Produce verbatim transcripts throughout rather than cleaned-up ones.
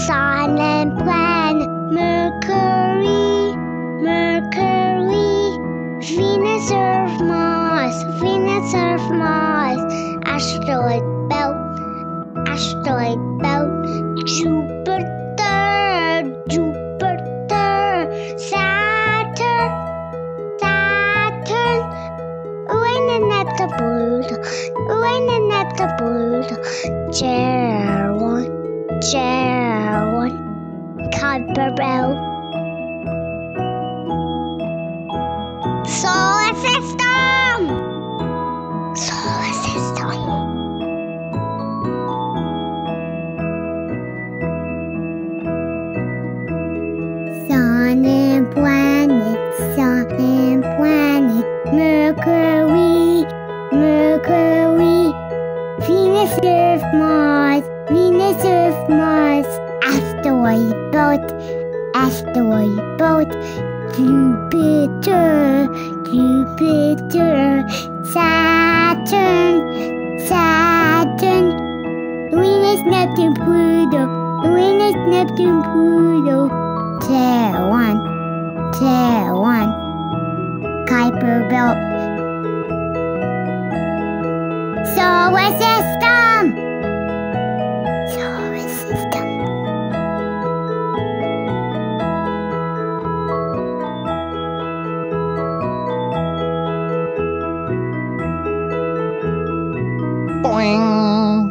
Sun and planet Mercury, Mercury, Venus, Earth, Mars, Venus, Earth, Mars, asteroid belt, asteroid belt, Jupiter, Jupiter, Saturn, Saturn, Uranus, Neptune, Pluto, Uranus, Neptune, Pluto, Charon, Charon, Kuiper belt. Solar system! Solar system. Sun and planet, sun and planet, Mercury, Mercury, Venus, Earth, Mars, Venus, Earth, Mars, asteroid belt, asteroid belt, Jupiter, Jupiter, Saturn, Saturn, Uranus, Neptune, Pluto, Uranus, Neptune, Pluto, Charon, Charon, Kuiper belt. Solar system! Solar system. Boing.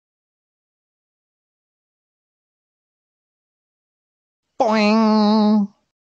Boing.